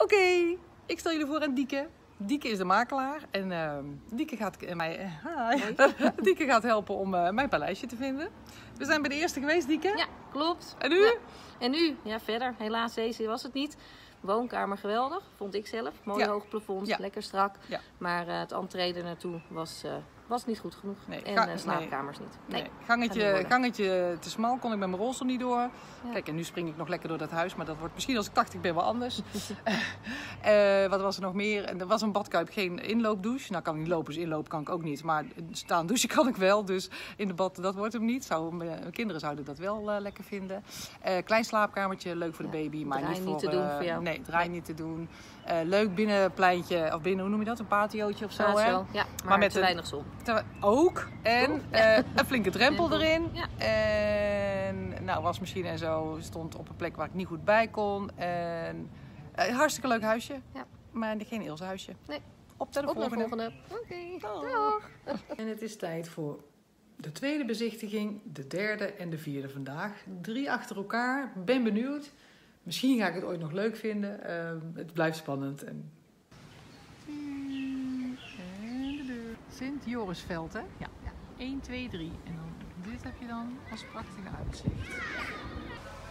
Oké, ik stel jullie voor aan Dieke. Dieke is de makelaar en Dieke gaat helpen om mijn paleisje te vinden. We zijn bij de eerste geweest, Dieke. Ja, klopt. En nu? Ja. En nu? Ja, verder. Helaas, deze was het niet. Woonkamer geweldig, vond ik zelf. Mooi hoog plafond, lekker strak. Ja. Maar het entree er naartoe was niet goed genoeg. Nee, en slaapkamers niet. Nee. Gangetje te smal, kon ik met mijn rolstoel niet door. Ja. Kijk, en nu spring ik nog lekker door dat huis. Maar dat wordt misschien als ik 80 ben wel anders. Wat was er nog meer? En er was een badkuip, geen inloopdouche. Nou, kan ik niet lopen, dus inlopen kan ik ook niet. Maar staan douchen kan ik wel. Dus in de bad, dat wordt hem niet. Mijn kinderen zouden dat wel lekker vinden. Klein slaapkamertje, leuk voor de baby. Maar niet te doen voor jou. Nee, draai niet te doen. Leuk binnenpleintje, of binnen, hoe noem je dat? Een patiootje of zo, hè? Ja, maar met te weinig zon. Ook. En een flinke drempel erin. Ja. En wasmachine en zo stond op een plek waar ik niet goed bij kon. En hartstikke leuk huisje. Ja. Maar geen Ilse huisje. Nee. Op naar de volgende. Oké. Dag. En het is tijd voor de tweede bezichtiging, de derde en de vierde vandaag. 3 achter elkaar. Ben benieuwd. Misschien ga ik het ooit nog leuk vinden. Het blijft spannend. En de deur. Sint-Jorisveld, hè? Ja. 1, 2, 3. En dan dit heb je dan als prachtige uitzicht.